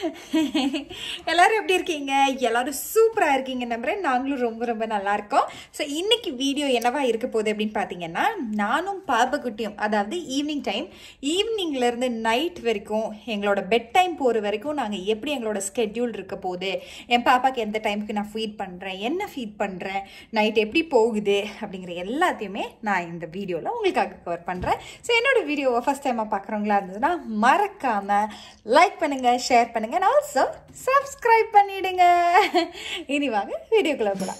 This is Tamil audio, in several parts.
எல்லாரும் எப்படி இருக்கீங்க? எல்லாரும் சூப்பரா இருக்கீங்க நம்புறேன். நாங்களும் ரொம்ப ரொம்ப நல்லா இருக்கோம். ஸோ இன்னைக்கு வீடியோ என்னவா இருக்க போகுது அப்படின்னு பார்த்தீங்கன்னா, நானும் பாப்பக்குட்டியும், அதாவது ஈவினிங்ல இருந்து நைட் வரைக்கும் எங்களோட பெட் டைம் போகிற வரைக்கும் நாங்கள் எப்படி எங்களோட ஸ்கெட்யூல் இருக்க போகுது, என் பாப்பாக்கு எந்த டைமுக்கு நான் ஃபீட் பண்ணுறேன், என்ன ஃபீட் பண்ணுறேன், நைட் எப்படி போகுது அப்படிங்கிற எல்லாத்தையுமே நான் இந்த வீடியோவில் உங்களுக்காக கவர் பண்ணுறேன். ஸோ என்னோட வீடியோவை ஃபஸ்ட் டைமாக பார்க்குறவங்களா இருந்ததுன்னா மறக்காமல் லைக் பண்ணுங்கள், ஷேர் பண்ணுங்கள், and also subscribe பண்ணிடுங்க. இனி வாங்க வீடியோக்குள்ள போகலாம்.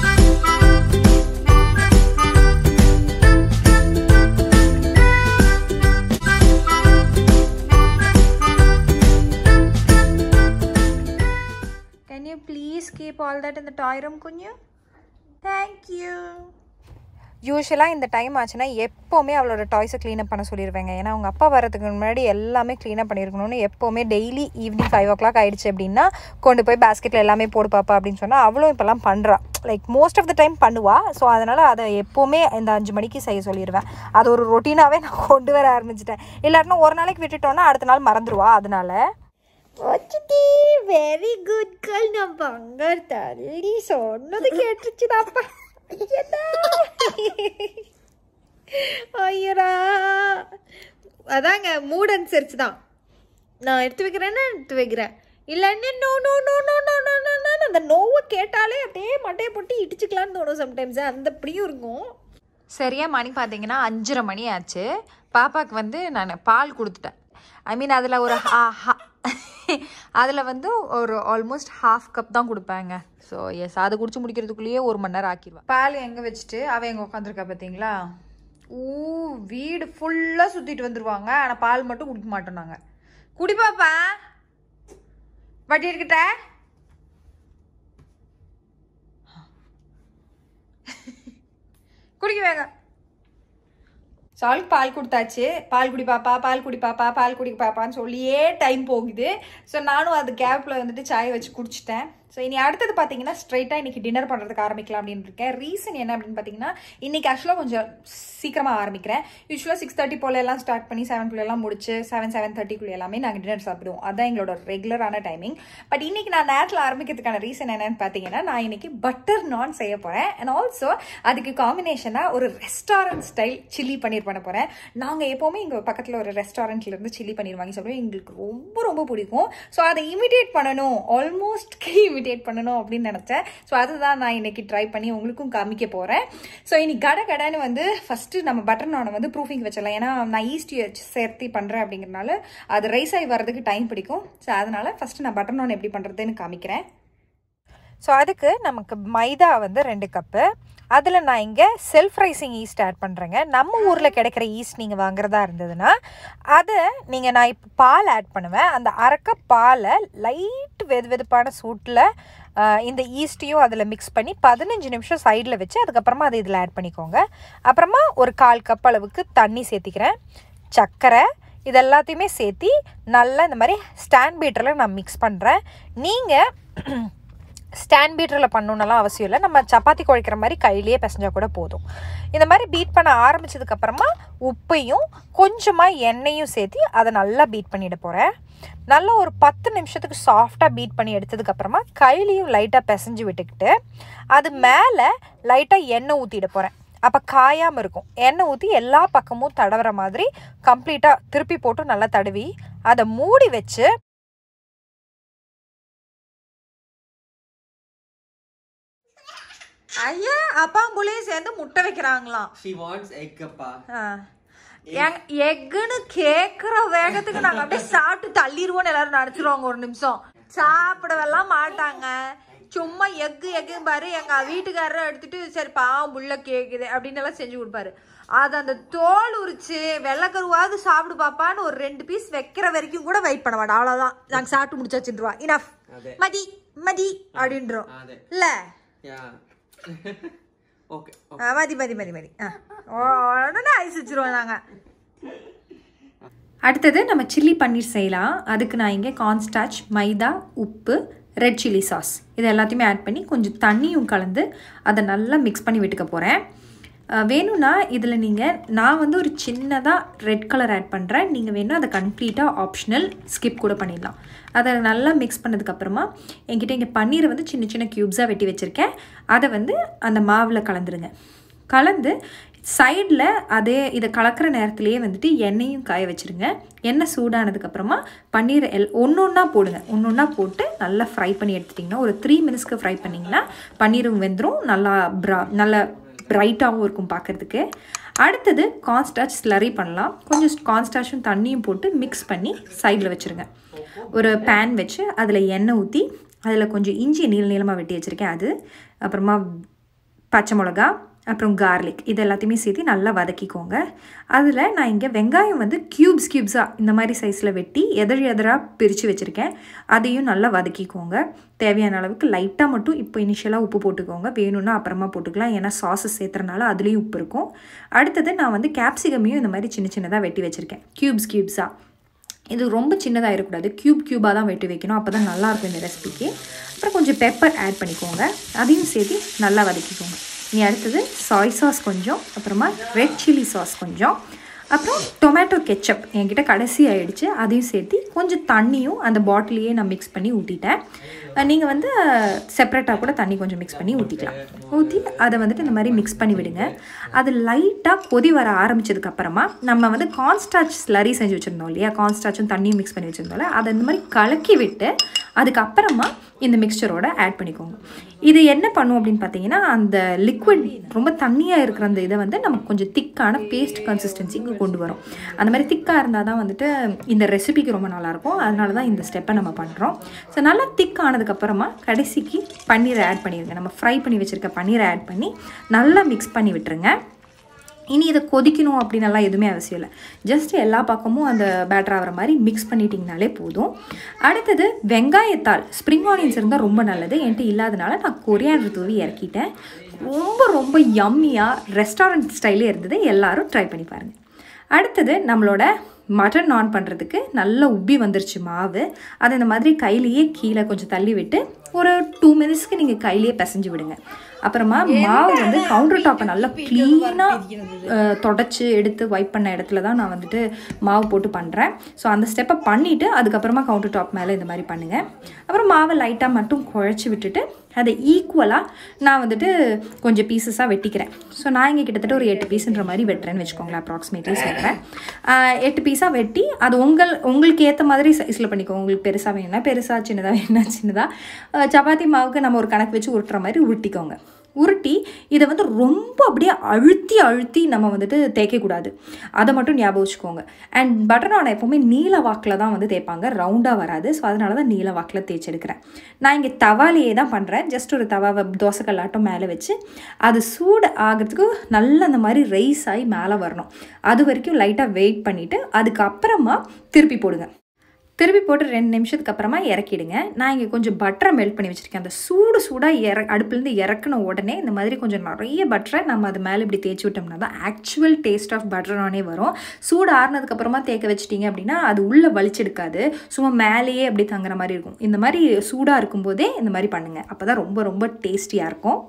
Can you please keep all that in the toy room, Kunju? Thank you. யூஸ்வலாக இந்த டைம் ஆச்சுன்னா எப்போவுமே அவளோட டாய்ஸை க்ளீனப் பண்ண சொல்லிடுவேங்க. ஏன்னா அவங்க அப்பா வரதுக்கு முன்னாடி எல்லாமே க்ளீனப் பண்ணியிருக்கணும்னு எப்போவுமே டெய்லி ஈவினிங் 5 o'clock ஆகிடுச்சு அப்படின்னா கொண்டு போய் பேஸ்கெட்டில் எல்லாமே போடு பாப்பா அப்படின்னு சொன்னால் அவளும் இப்போல்லாம் பண்ணுறா. Like most of the time பண்ணுவாள். ஸோ அதனால் அதை எப்போவுமே இந்த 5 மணிக்கு செய்ய சொல்லிடுவேன். அது ஒரு ரொட்டீனாகவே நான் கொண்டு வர ஆரம்பிச்சிட்டேன். இல்லாட்டினா ஒரு நாளைக்கு விட்டுட்டோன்னா அடுத்த நாள் மறந்துடுவா. அதனால வெரி குட் கேர்ள், நான் பங்கர் தள்ளி சொன்னது கேட்டுச்சுதாப்பா. ஐயரா, அதாங்க மூட் அனுசரிச்சு தான் நான் எடுத்து வைக்கிறேன்னு எடுத்து வைக்கிறேன். இல்லைன்னு no no no no no no no அந்த நோவை கேட்டாலே அப்படியே மட்டையை போட்டு இடிச்சுக்கலான்னு தோணும் சம்டைம்ஸ். அந்த அப்படியும் இருக்கும். சரியா மணி பார்த்தீங்கன்னா 5:30 மணி ஆச்சு. பாப்பாவுக்கு வந்து நான் பால் கொடுத்துட்டேன். ஐ மீன் அதில் ஒரு அதில் வந்து ஒரு ஆல்மோஸ்ட் 1/2 கப் தான் கொடுப்பேங்க. ஸோ எஸ், அதை குடிச்சு முடிக்கிறதுக்குள்ளேயே 1 மணி நேரம் ஆக்கிடுவேன். பால் எங்கே வச்சுட்டு அவள் எங்கே உட்காந்துருக்கா பார்த்தீங்களா? வீடு ஃபுல்லாக சுற்றிட்டு வந்துடுவாங்க. ஆனால் பால் மட்டும் குடிக்க மாட்டோம் நாங்கள். குடிப்பாப்பா வட்டி இருக்கிட்ட குடிக்க வேங்க. சாலுக்கு பால் கொடுத்தாச்சு. பால் குடி பாப்பா, பால் குடி பாப்பா, பால் குடிக்க பாப்பான்னு சொல்லியே டைம் போகுது. ஸோ நானும் அது கேப்பில் வந்துட்டு சாய் வச்சு குடிச்சிட்டேன். ஸோ இனி அடுத்தது பார்த்தீங்கன்னா ஸ்ட்ரைட்டாக இன்றைக்கி டின்னர் பண்ணுறதுக்கு ஆரம்பிக்கலாம் அப்படின்னு இருக்கேன். ரீசன் என்ன அப்படின்னு பார்த்தீங்கன்னா, இன்றைக்கி ஆக்சுவலாக கொஞ்சம் சீக்கிரமாக ஆரம்பிக்கிறேன். யூஸ்வலாக 6:30 போல எல்லாம் ஸ்டார்ட் பண்ணி 7 எல்லாம் முடிச்சு 7:30 எல்லாமே நாங்கள் டின்னர் சாப்பிடுவோம். அதுதான் எங்களோட ரெகுலரான டைமிங். பட் இன்றைக்கி நான் நேரத்தில் ஆரம்பிக்கிறதுக்கான ரீசன் என்னன்னு பார்த்தீங்கன்னா, நான் இன்றைக்கி பட்டர் நான் செய்ய போகிறேன். அண்ட் ஆல்சோ அதுக்கு காம்பினேஷனாக ஒரு ரெஸ்டாரண்ட் ஸ்டைல் சில்லி பன்னீர் பண்ண போகிறேன். நாங்கள் எப்போவுமே இங்கே பக்கத்தில் ஒரு ரெஸ்டாரண்ட்லேருந்து சில்லி பன்னீர் வாங்கி சாப்பிடுவோம். எங்களுக்கு ரொம்ப ரொம்ப பிடிக்கும். ஸோ அதை இமிடேட் பண்ணணும், ஆல்மோஸ்ட் இமிடேட் பண்ணணும் அப்படின்னு நினச்சேன். ஸோ அதுதான் நான் இன்னைக்கு ட்ரை பண்ணி உங்களுக்கும் காமிக்க போகிறேன். ஸோ இன்னைக்கு கடன்னு வந்து ஃபஸ்ட்டு நம்ம பட்டர் நானை வந்து ப்ரூஃபிங் வச்சிடலாம். ஏன்னா நான் ஈஸ்ட் சேர்த்து பண்ணுறேன் அப்படிங்கிறனால அது ரைஸ் ஆகி வர்றதுக்கு டைம் பிடிக்கும். ஸோ அதனால ஃபஸ்ட்டு நான் பட்டர் நான் எப்படி பண்ணுறதுன்னு காமிக்கிறேன். ஸோ அதுக்கு நமக்கு மைதா வந்து 2 கப்பு. அதில் நான் இங்கே செல்ஃப் ரைசிங் ஈஸ்ட் ஆட் பண்ணுறேங்க. நம்ம ஊரில் கிடைக்கிற ஈஸ்ட் நீங்கள் வாங்குறதா இருந்ததுன்னா அதை நான் இப்போ பால் ஆட் பண்ணுவேன். அந்த 1/2 கப் பாலை லைட் வெதுப்பான சூட்டில் இந்த ஈஸ்ட்டையும் அதில் மிக்ஸ் பண்ணி 15 நிமிஷம் சைடில் வச்சு அதுக்கப்புறமா அதை இதில் ஆட் பண்ணிக்கோங்க. அப்புறமா ஒரு 1/4 கப் அளவுக்கு தண்ணி சேர்த்திக்கிறேன். சர்க்கரை இதெல்லாத்தையுமே சேர்த்தி நல்லா இந்த மாதிரி ஸ்டாண்ட் பீட்டரில் நான் மிக்ஸ் பண்ணுறேன். நீங்கள் ஸ்டாண்ட் பீட்டரில் பண்ணணுன்னெல்லாம் அவசியம் இல்லை. நம்ம சப்பாத்தி குழைக்கிற மாதிரி கையிலேயே பிசைஞ்சால் கூட போதும். இந்த மாதிரி பீட் பண்ண ஆரம்பித்ததுக்கப்புறமா உப்பையும் கொஞ்சமாக எண்ணெயும் சேர்த்து அதை நல்லா பீட் பண்ணிட போகிறேன். நல்லா ஒரு 10 நிமிஷத்துக்கு சாஃப்டாக பீட் பண்ணி எடுத்ததுக்கப்புறமா கையிலையும் லைட்டாக பிசைஞ்சு விட்டுக்கிட்டு அது மேலே லைட்டாக எண்ணெய் ஊற்றிட போகிறேன். அப்போ காயாமல் இருக்கும். எண்ணெய் ஊற்றி எல்லா பக்கமும் தடவுற மாதிரி கம்ப்ளீட்டாக திருப்பி போட்டு நல்லா தடவி அதை மூடி வச்சு ஐயா அப்பா புள்ளையும் சேர்ந்து முட்டை வைக்கிறாங்களாம். எக்குன்னு கேட்குற வேகத்துக்கு நாங்கள் அப்படியே சாப்பிட்டு தள்ளிடுவோன்னு எல்லாரும் நினச்சிருவாங்க. ஒரு நிமிஷம் சாப்பிடவெல்லாம் மாட்டாங்க. சும்மா எக்கு பாரு எங்கள் வீட்டுக்காரரை எடுத்துட்டு சரி பாவம் புள்ள கேட்குது அப்படின்னு எல்லாம் செஞ்சு கொடுப்பாரு. அது அந்த தோல் உரிச்சு வெள்ளைக்கருவாவது சாப்பிடு பாப்பான்னு ஒரு 2 பீஸ் வைக்கிற வரைக்கும் கூட வெயிட் பண்ண மாட்டோம். அவ்வளோதான், நாங்கள் சாப்பிட்டு முடிச்சு வச்சுருவா. இனஃப் மதி மதி அப்படின்றோம் இல்லை மதி உடனே ஐஸ் வச்சிருவோம் நாங்கள். அடுத்தது நம்ம சில்லி பன்னீர் செய்யலாம். அதுக்கு நான் இங்கே கார்ன்ஸ்டார்ச், மைதா, உப்பு, ரெட் சில்லி சாஸ் இது எல்லாத்தையுமே ஆட் பண்ணி கொஞ்சம் தண்ணியும் கலந்து அதை நல்லா மிக்ஸ் பண்ணி விட்டுக்க போகிறேன். வேணும்னா இதில் நான் வந்து ஒரு சின்னதாக ரெட் கலர் ஆட் பண்ணுறேன். நீங்கள் வேணும் அதை கம்ப்ளீட்டாக ஆப்ஷனல் ஸ்கிப் கூட பண்ணிடலாம். அதை நல்லா மிக்ஸ் பண்ணதுக்கப்புறமா என்கிட்ட இங்கே பன்னீரை வந்து சின்ன சின்ன க்யூப்ஸாக வெட்டி வச்சுருக்கேன். அதை வந்து அந்த மாவில் கலந்துருங்க. கலந்து சைடில் இதை கலக்கிற நேரத்துலேயே வந்துட்டு எண்ணெயும் காய வச்சுருங்க. எண்ணெய் சூடானதுக்கப்புறமா பன்னீரை ஒன்று ஒன்றா போடுங்க. ஒன்று ஒன்றா போட்டு நல்லா ஃப்ரை பண்ணி எடுத்துட்டிங்கன்னா ஒரு 3 மினிட்ஸ்க்கு ஃப்ரை பண்ணிங்கன்னா பன்னீரும் வெந்துடும். நல்லா ப்ரைட்டாகவும் இருக்கும் பார்க்குறதுக்கு. அடுத்தது கார்ன்ஸ்டார்ச் ஸ்லரி பண்ணலாம். கொஞ்சம் கார்ன்ஸ்டார்ச்சும் தண்ணியும் போட்டு மிக்ஸ் பண்ணி சைடில் வச்சுருங்க. ஒரு பேன் வச்சு அதில் எண்ணெய் ஊற்றி அதில் கொஞ்சம் இஞ்சி நீளமாக வெட்டி வச்சுருக்கேன். அது அப்புறமா பச்சை மிளகா அப்புறம் கார்லிக் இது எல்லாத்தையுமே சேர்த்து நல்லா வதக்கிக்கோங்க. அதில் நான் இங்கே வெங்காயம் வந்து க்யூப்ஸாக இந்த மாதிரி சைஸில் வெட்டி எதிராக பிரித்து வச்சுருக்கேன். அதையும் நல்லா வதக்கிக்கோங்க. தேவையான அளவுக்கு லைட்டாக மட்டும் இப்போ இனிஷியலாக உப்பு போட்டுக்கோங்க. வேணும்னா அப்புறமா போட்டுக்கலாம். ஏன்னா சாஸஸ் சேர்த்துறனால அதுலேயும் உப்பு இருக்கும். அடுத்தது நான் வந்து கேப்சிகமையும் இந்த மாதிரி சின்னதாக வெட்டி வச்சுருக்கேன். க்யூப்ஸாக. இது ரொம்ப சின்னதாக இருக்கக்கூடாது. க்யூபாக தான் வெட்டி வைக்கணும். அப்போ தான் நல்லாயிருக்கும் இந்த ரெசிபிக்கு. அப்புறம் கொஞ்சம் பெப்பர் ஆட் பண்ணிக்கோங்க. அதையும் சேர்த்து நல்லா வதக்கிக்கோங்க. இனி அடுத்தது சாய் சாஸ் கொஞ்சம், அப்புறமா ரெட் சில்லி சாஸ் கொஞ்சம், அப்புறம் டொமேட்டோ கெச்சப் என்கிட்ட கடைசி ஆகிடுச்சு. அதையும் சேர்த்து கொஞ்சம் தண்ணியும் அந்த பாட்டிலையே நான் மிக்ஸ் பண்ணி ஊற்றிட்டேன். நீங்கள் வந்து செப்ரேட்டாக கூட தண்ணி கொஞ்சம் மிக்ஸ் பண்ணி ஊற்றிக்கலாம். ஊற்றி அதை வந்துட்டு இந்த மாதிரி மிக்ஸ் பண்ணி விடுங்க. அது லைட்டாக கொதி வர ஆரம்பித்ததுக்கப்புறமா நம்ம வந்து கார்ன்ஸ்டார்ச் ஸ்லரி செஞ்சு வச்சுருந்தோம் இல்லையா, கார்ன்ஸ்டார்ச்சும் தண்ணியும் மிக்ஸ் பண்ணி வச்சுருந்தோம்ல, அதை இந்த மாதிரி கலக்கி விட்டு அதுக்கப்புறமா இந்த மிக்சரோட ஆட் பண்ணிக்கோங்க. இது என்ன பண்ணும் அப்படின்னு பார்த்தீங்கன்னா, அந்த லிக்விட் ரொம்ப தண்ணியாக இருக்கிற அந்த இதை வந்து நமக்கு கொஞ்சம் திக்கான பேஸ்ட் கன்சிஸ்டன்சிக்கு கொண்டு வரும். அந்த மாதிரி திக்காக இருந்தால் தான் வந்துட்டு இந்த ரெசிபிக்கு ரொம்ப நல்லாயிருக்கும். அதனால தான் இந்த ஸ்டெப்பை நம்ம பண்ணுறோம். ஸோ நல்லா திக் ஆனதுக்கப்புறமா கடைசிக்கு பன்னீரை ஆட் பண்ணிடுங்க. நம்ம ஃப்ரை பண்ணி வச்சுருக்க பன்னீரை ஆட் பண்ணி நல்லா மிக்ஸ் பண்ணி விட்டுருங்க. இனி இதை கொதிக்கணும் அப்படின்னலாம் எதுவுமே அவசியம் இல்லை. ஜஸ்ட் எல்லா பக்கமும் அந்த பேட்டர் ஆகிற மாதிரி மிக்ஸ் பண்ணிட்டிங்கனாலே போதும். அடுத்தது வெங்காயத்தாள், ஸ்ப்ரிங் ஆனியன்ஸ் இருந்தால் ரொம்ப நல்லது. என்கிட்ட இல்லாதனால நான் கொரியாண்டர் தூவி இறக்கிட்டேன். ரொம்ப யம்மியாக ரெஸ்டாரண்ட் ஸ்டைலே இருந்தது. எல்லோரும் ட்ரை பண்ணி பாருங்கள். அடுத்தது நம்மளோட மட்டன் நான் பண்ணுறதுக்கு நல்லா உப்பி வந்துருச்சு மாவு. அதை இந்த மாதிரி கையிலேயே கீழே கொஞ்சம் தள்ளி விட்டு ஒரு 2 மினிட்ஸ்க்கு நீங்கள் கையிலேயே பிசைஞ்சு விடுங்க. அப்புறமா மாவு வந்து கவுண்டர் டாப்பை நல்லா க்ளீனாக தொடச்சி எடுத்து வைப் பண்ண இடத்துல தான் நான் வந்துட்டு மாவு போட்டு பண்ணுறேன். ஸோ அந்த ஸ்டெப்பை பண்ணிவிட்டு அதுக்கப்புறமா கவுண்டர் டாப் மேலே இந்த மாதிரி பண்ணுங்கள். அப்புறம் மாவை லைட்டாக மட்டும் குழச்சி விட்டுட்டு அதை ஈக்குவலாக நான் வந்துட்டு கொஞ்சம் பீசஸாக வெட்டிக்கிறேன். ஸோ நான் இங்கே கிட்டத்தட்ட ஒரு 8 பீஸுன்ற மாதிரி வெட்டுறேன்னு வச்சுக்கோங்களேன். அப்ராக்சிமேட்லி சொல்கிறேன். 8 பீஸாக வெட்டி அது உங்களுக்கு ஏற்ற மாதிரி சைஸில் பண்ணிக்கோங்க. உங்களுக்கு பெருசாக வேணும்னா பெருசாக, சின்னதாக வேணும்னா சின்னதாக. சப்பாத்தி மாவுக்கு நம்ம ஒரு கணக்கு வச்சு உருட்டுற மாதிரி உருட்டிக்கோங்க. உருட்டி இதை வந்து ரொம்ப அப்படியே அழுத்தி நம்ம வந்துட்டு தேய்க்கக்கூடாது. அதை மட்டும் ஞாபகம் வச்சுக்கோங்க. அண்ட் பட்டர் நான் எப்போவுமே நீல வாக்கில் தான் வந்து தேய்ப்பாங்க, ரவுண்டாக வராது. ஸோ அதனால தான் நீல வாக்கில் தேய்ச்செடுக்கிறேன். நான் இங்கே தவாலையே தான் பண்ணுறேன். ஜஸ்ட் ஒரு தவாவை தோசைக்கல்லாட்டம் மேலே வச்சு அது சூடு ஆகிறதுக்கு நல்லா அந்த மாதிரி ரைஸ் ஆகி மேலே வரணும். அது வரைக்கும் லைட்டாக வெயிட் பண்ணிவிட்டு அதுக்கப்புறமா திருப்பி போடுங்க. திருப்பி போட்டு 2 நிமிஷத்துக்கு அப்புறமா இறக்கிடுங்க. நான் இங்கே கொஞ்சம் பட்டரை மெல்ட் பண்ணி வச்சுருக்கேன். அந்த சூடாக அடுப்புலேருந்து இறக்குன உடனே இந்த மாதிரி கொஞ்சம் நிறைய பட்டரை நம்ம அது மேலே இப்படி தேய்ச்சி விட்டோம்னா தான் ஆக்சுவல் டேஸ்ட் ஆஃப் பட்டர் நானே வரும். சூடு ஆறுனதுக்கப்புறமா தேய்க்க வச்சிட்டிங்க அப்படின்னா அது உள்ளே வலிச்செடுக்காது, சும்மா மேலேயே அப்படி தங்குற மாதிரி இருக்கும். இந்த மாதிரி சூடாக இருக்கும்போதே இந்த மாதிரி பண்ணுங்கள். அப்போ தான் ரொம்ப டேஸ்டியாக இருக்கும்.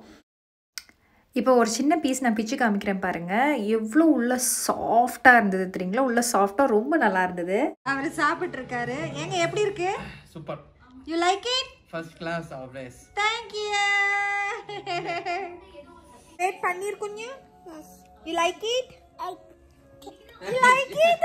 இப்போ ஒரு சின்ன பீஸ் நான் பிச்சு காமிக்கிறேன் பாருங்கள். எவ்வளோ உள்ள சாஃப்டாக இருந்தது தெரியுங்களா? உள்ள சாஃப்டாக ரொம்ப நல்லா இருந்தது. அவர் சாப்பிட்டு இருக்காரு. ஏங்க எப்படி இருக்கு? Super. You like it? First class always. Thank you. Wait பன்னீர் குஞ்சு. You like it? You like it?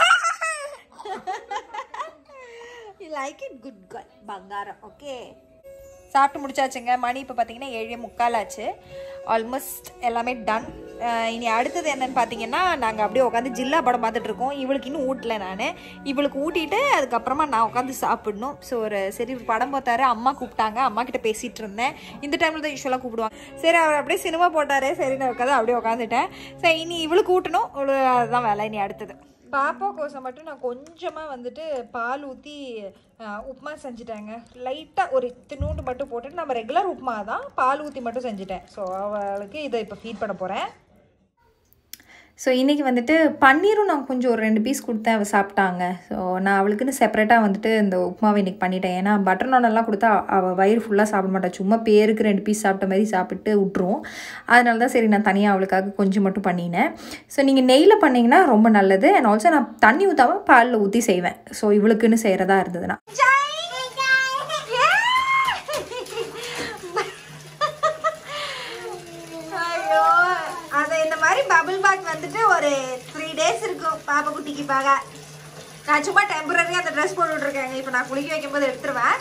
You like it? Good girl. பங்காரம். ஓகே, சாப்பிட்டு முடிச்சாச்சுங்க. மணி இப்போ பார்த்தீங்கன்னா 7:45 ஆச்சு. ஆல்மோஸ்ட் எல்லாமே டன். இனி அடுத்தது என்னன்னு பார்த்தீங்கன்னா, நாங்கள் அப்படியே உட்காந்து ஜில்லா படம் பார்த்துட்டு இருக்கோம். இவளுக்கு இன்னும் ஊட்டலை. நான் இவளுக்கு ஊட்டிட்டு அதுக்கப்புறமா நான் உட்காந்து சாப்பிடணும். ஸோ சரி ஒரு படம் பார்த்தாரு. அம்மா கூப்பிட்டாங்க, அம்மா கிட்ட பேசிகிட்டு இருந்தேன். இந்த டைமில் தான் யூஸ்வலாக கூப்பிடுவாங்க. சரி அவர் அப்படியே சினிமா போட்டார். சரி நான் உட்காந்து அப்படியே உட்காந்துட்டேன். சரி இனி இவளுக்கு ஊட்டணும். அதுதான் வேலை. இனி அடுத்தது பாப்பா கோசம் மட்டும் நான் கொஞ்சமாக வந்துட்டு பால் ஊற்றி உப்புமா செஞ்சுட்டேங்க. லைட்டாக ஒரு இத்தினூண்டு மட்டும் போட்டுட்டு, நம்ம ரெகுலர் உப்புமா தான் பால் ஊற்றி மட்டும் செஞ்சுட்டேன். ஸோ அவளுக்கு இதை இப்போ ஃபீட் பண்ண போகிறேன். ஸோ இன்றைக்கி வந்துட்டு பன்னீரும் நான் கொஞ்சம் ஒரு 2 பீஸ் கொடுத்தேன், அவள் சாப்பிட்டாங்க. ஸோ நான் அவளுக்குன்னு செப்பரேட்டாக வந்துட்டு இந்த உப்புமாவை இன்றைக்கி பண்ணிட்டேன். ஏன்னா பட்டர் நானெல்லாம் கொடுத்தா அவள் வயிறு ஃபுல்லாக சாப்பிட மாட்டாள், சும்மா பேருக்கு 2 பீஸ் சாப்பிட்ட மாதிரி சாப்பிட்டு விட்ருவோம். அதனால தான் சரி நான் தனியாக அவளுக்காக கொஞ்சம் மட்டும் பண்ணினேன். ஸோ நீங்கள் நெய்யில் பண்ணிங்கன்னா ரொம்ப நல்லது. அண்ட் ஆல்சோ நான் தண்ணி ஊற்றாமல் பாலில் ஊற்றி செய்வேன். ஸோ இவளுக்குன்னு செய்கிறதா இருந்ததுன்னா. பபிள் பாத் வந்துட்டு ஒரு 3 days இருக்கும் பாப்பா குட்டிக்கு பாக. நான் சும்மா டெம்பரரியா அந்த ட்ரெஸ் போட்டு விட்டுருக்கேன். இப்போ நான் குளிக்க வைக்கும்போது எடுத்துருவேன்.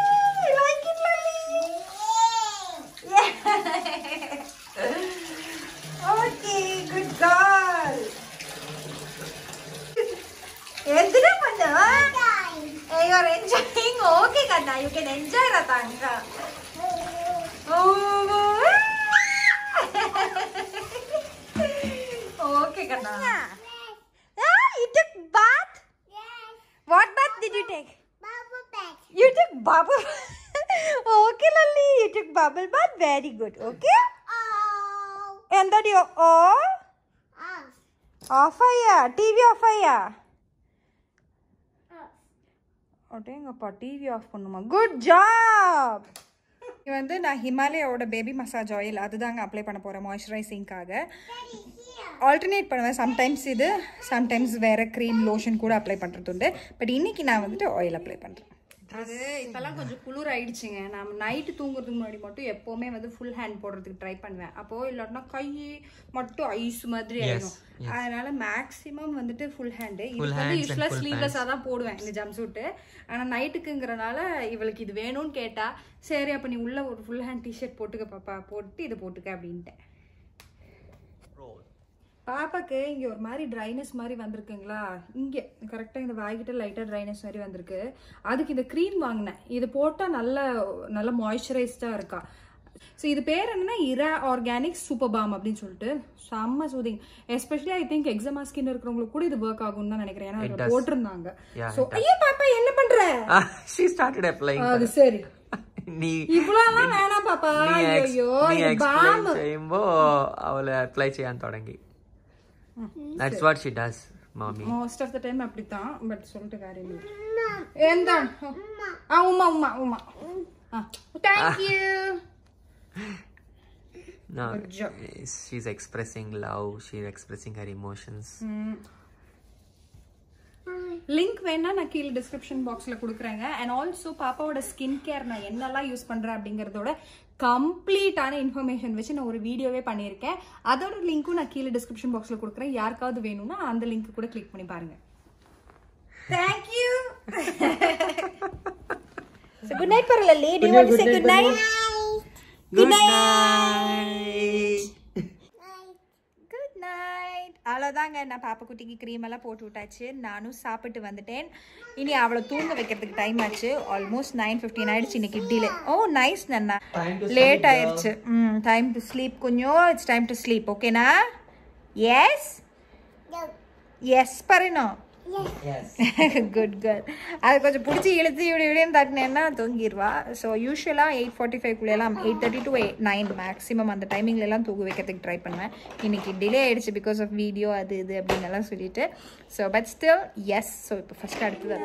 Okay, good girl. எதுனா பண்ணு. You are enjoying. Okay Kanna, you can enjoy Ratanga. Okay Kanna. Ah, you took bath? Yes. What bath did you take? Bubble bath. You took bubble bath. Okay Lali, you took bubble bath. Very good. Okay. Oh. And that you off? Off aya. TV off aya. அடேங்கப்பா, டிவி ஆஃப் பண்ணுமா. Good job. இது வந்து நான் ஹிமாலயாவோட பேபி மசாஜ் ஆயில் அதுதாங்க அப்ளை பண்ண போகிறேன் மாய்ஸ்சரைசிங்காக. ஆல்டர்னேட் பண்ணுவேன், சம்டைம்ஸ் இது, சம்டைம்ஸ் வேறு க்ரீம் லோஷன் கூட அப்ளை பண்ணுறது உண்டு. பட் இன்றைக்கி நான் வந்துட்டு ஆயில் அப்ளை பண்ணுறேன். அது இப்போல்லாம் கொஞ்சம் குளிர் ஆயிடுச்சுங்க. நான் நைட்டு தூங்குறதுக்கு முன்னாடி மட்டும் எப்போவுமே வந்து ஃபுல் ஹேண்ட் போடுறதுக்கு ட்ரை பண்ணுவேன். அப்போது இல்லாட்டினா கை மட்டும் ஐஸ் மாதிரி ஆயிடும். அதனால மேக்ஸிமம் வந்துட்டு ஃபுல் ஹேண்டு. இது வந்து யூஸ்வலாக ஸ்லீவ்லெஸ்ஸாக தான் போடுவேன் இந்த ஜம்ப் சூட்டு. ஆனால் நைட்டுக்குங்கிறனால இவளுக்கு இது வேணும்னு கேட்டால், சரி அப்போ நீ உள்ள ஒரு ஃபுல் ஹேண்ட் டிஷர்ட் போட்டுக்க பாப்பா, போட்டு இதை போட்டுக்க அப்படின்ட்டேன். பாப்பாக்கு இங்கே ஒரு மாதிரி ட்ரைனஸ் மாதிரி வந்திருக்குங்களா, இங்கே கரெக்டாக இந்த வாய்கிட்ட லைட்டாக ட்ரைனஸ் மாதிரி வந்திருக்கு. அதுக்கு இந்த க்ரீம் வாங்கினேன். இது போட்டால் நல்ல மாய்ஸ்சரைஸ்டாக இருக்கா. ஸோ இது பேர் என்னன்னா இரா ஆர்கானிக் சூப்பர் பாம் அப்படின்னு சொல்லிட்டு செம்ம soothing. Especially I think eczema skin இருக்கிறவங்களுக்கு கூட இது ஒர்க் ஆகும்னு தான் நினைக்கிறேன். ஏன்னா அதில் போட்டிருந்தாங்க. ஸோ ஐயோ பாப்பா என்ன பண்ற? She started applying. அது சரி, நீ இவ்வளோலாம் வேணாம் பாப்பா. ஐயோ பாம் செய்யும்போ அவளை அப்ளை செய்யான் தொடங்கி. That's what she does, mommy. Most of the time அப்படிதான். பட் சொல்லிட்டு காரியம் இல்லை. எந்த Uma Uma Uma. Thank you. No, she's expressing love. She's expressing her emotions. Link வேணா நான் கீழே டிஸ்கிரிப்ஷன் பாக்ஸ்ல கொடுக்குறேங்க. அண்ட் ஆல்சோ பாப்பாவோட ஸ்கின் கேர் நான் என்னெல்லாம் யூஸ் பண்றேன் அப்படிங்கறதோட கம்ப்ளீட்டான இன்ஃபர்மேஷன் வச்சு நான் ஒரு வீடியோவே பண்ணியிருக்கேன். அதோட லிங்க்கும் நான் கீழே டிஸ்கிரிப்ஷன் பாக்ஸ்ல கொடுக்குறேன். யாருக்காவது வேணும்னா அந்த லிங்க் கூட கிளிக் பண்ணி பாருங்க. Thank you. So good night Paralali. Do you want to say good night? Good night. Good night. அவ்வளோதாங்க, நான் பாப்பா குட்டிக்கு க்ரீம் எல்லாம் போட்டு விட்டாச்சு. நானும் சாப்பிட்டு வந்துட்டேன். இனி அவளை தூங்க வைக்கிறதுக்கு டைம் ஆச்சு. ஆல்மோஸ்ட் 9:15 ஆயிடுச்சு. இன்னைக்கு டிலே. ஓ நைஸ் நன்னா, லேட் ஆயிடுச்சு. டைம் டு ஸ்லீப் கொஞ்சம். It's time to sleep. ஓகேனா? எஸ் எஸ் பரணும். Good girl. அது கொஞ்சம் பிடிச்சி இழுத்து இப்படின்னு தட்டினேன்னா தூங்கிடுவா. ஸோ யூஸ்வலாக 8:45 8:30 to 9 மேக்ஸிமம் அந்த டைமிங்லலாம் தூங்க வைக்கிறதுக்கு ட்ரை பண்ணுவேன். இன்னைக்கு டிலே ஆயிடுச்சு பிகாஸ் ஆஃப் வீடியோ அது இது அப்படின்னு எல்லாம் சொல்லிட்டு. So but still yes. So இப்போ ஃபர்ஸ்ட் அடுத்தது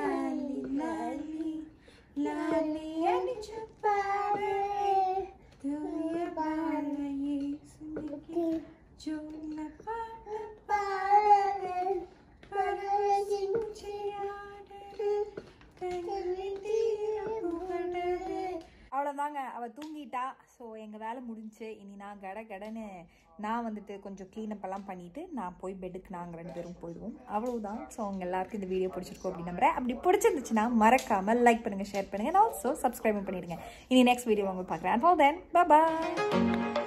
அவ்வளோதாங்க, அவள் தூங்கிட்டா. ஸோ எங்கள் வேலை முடிஞ்சு. இனி நான் கடன்னு நான் வந்துட்டு கொஞ்சம் க்ளீனப் எல்லாம் பண்ணிவிட்டு நான் போய் பெட்டுக்கு நாங்கள் 2 பேரும் போயிடுவோம். அவ்வளவுதான். ஸோ அவங்க எல்லாருக்கும் இந்த வீடியோ பிடிச்சிருக்கோம் அப்படின்னு நம்புறேன். அப்படி பிடிச்சிருந்துச்சுன்னா மறக்காமல் லைக் பண்ணுங்கள், ஷேர் பண்ணுங்கள், ஆல்சோ சப்ஸ்கிரைப் பண்ணிடுங்க. இனி நெக்ஸ்ட் வீடியோ உங்களுக்கு பார்க்குறேன். Until then, bye bye.